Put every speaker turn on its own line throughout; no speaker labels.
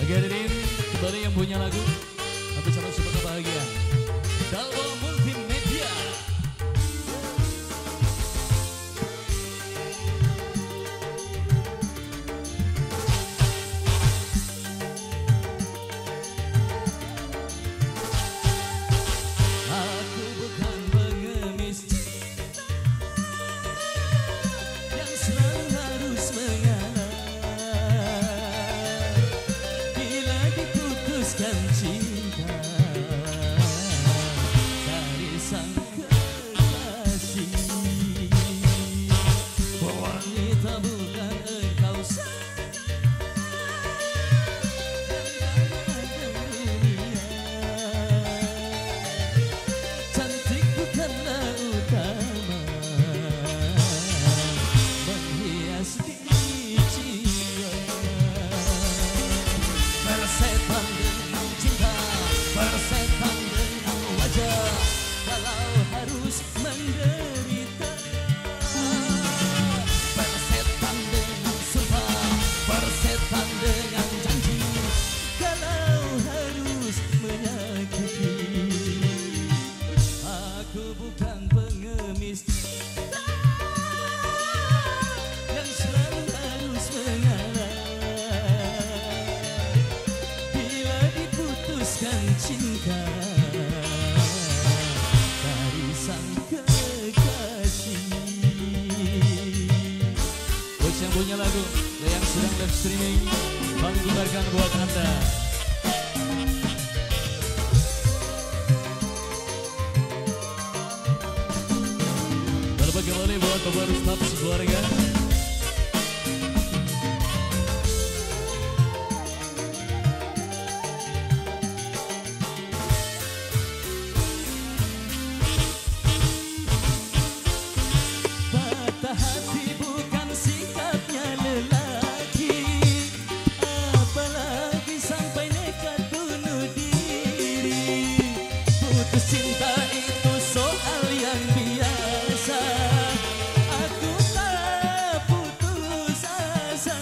Oke hadirin, kembali yang punya lagu Tapi calon super bahagia Dalwa Multimedia. Aku bukan pengemis yang selalu harus mengalah bila diputuskan cinta dari sang kekasih. Wanita bukan engkau saja yang ada dunia. Cantik bukanlah utama menghias diri jiwa. Bersetan dengan cinta, bersetan dengan wajah, kalau harus menderita. Bersetan dengan sumpah, bersetan dengan janji, kalau harus menyakiti. Aku bukan pengemis yang selalu harus mengalah bila diputuskan cinta dari sang kekasih. Buat yang punya lagu yang sedang live streaming, kami putarkan buat Anda. Kembali buat Bapak Rustap sekeluarga. Patah hati bukan sikapnya lelaki, apalagi sampai nekat bunuh diri. Putus cinta itu soal yang biasa, aku tak putus asa.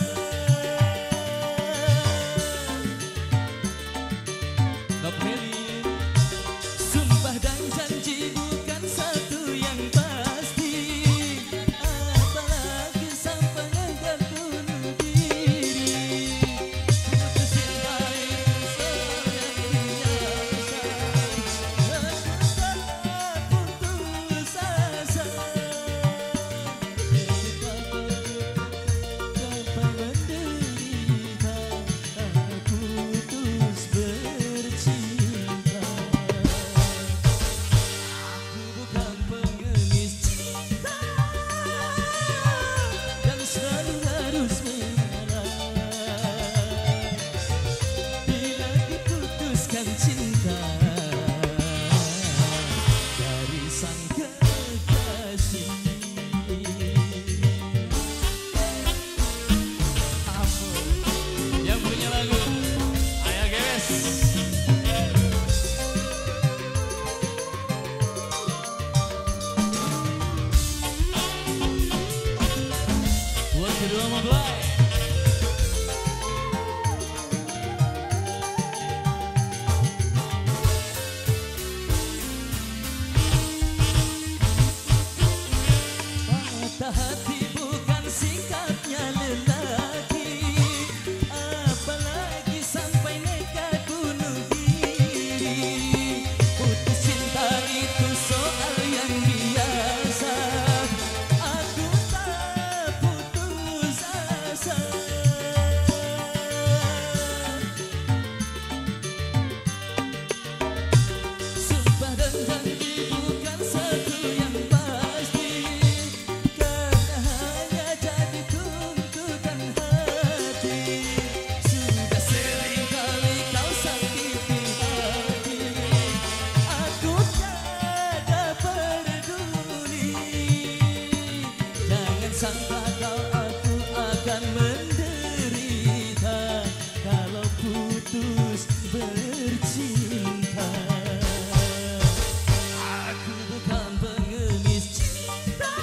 Nopelin, sumpah dan janji bukan satu yang pasti, apalagi sampai engkau bunuh diri. Putus cinta itu soal yang biasa, aku tak putus asa. Gampang menderita, tak putus bercinta. Aku bukan pengemis cinta yang selalu harus mengalah bila diputuskan cinta dari sang kekasih. Yang punya lagu, ayo guys. Buat kedua mempelai. Patah hati bukan sikapnya lelaki, apalagi sampai nekat bunuh diri. Putus cinta itu soal yang biasa, aku tak putus asa. Sumpah dan janji bukan satu yang pasti, karena hanya jadi tuntutan hati. Sudah sering kali kau sakiti hati, aku tak peduli. Jangan sangka kau aku akan menderita kalau putus bercinta. Aku bukan pengemis cinta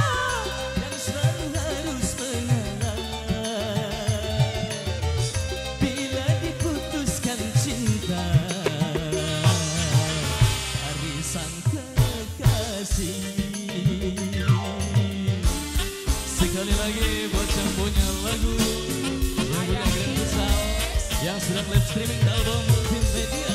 yang selalu harus mengalah sekali lagi buat yang punya lagu, yang punya Grand Rizal, yang sedang live streaming Dalbom Multimedia.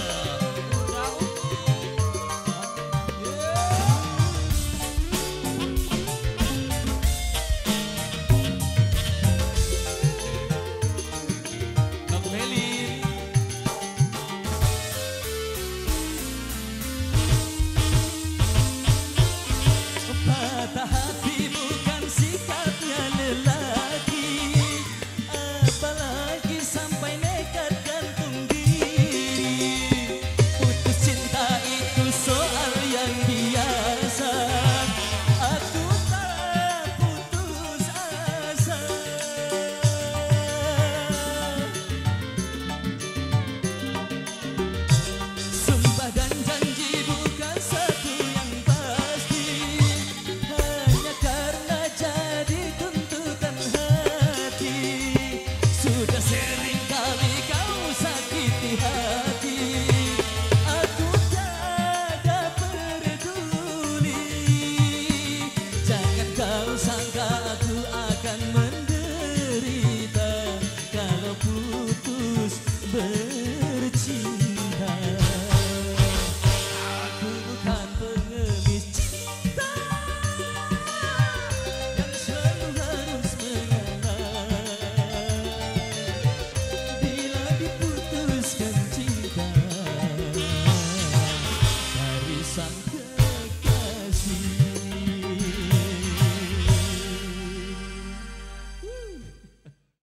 Patah hati bukan sikapnya lelaki, apalagi sampai nekat gantung diri. Putus cinta itu soal yang biasa, aku tak putus asa. Sumpah dan janji bukan satu yang pasti, hanya karena jadi tuntutan hati. Sudah sering kali kau sakiti hati, aku tak peduli. Jangan kau sangka aku akan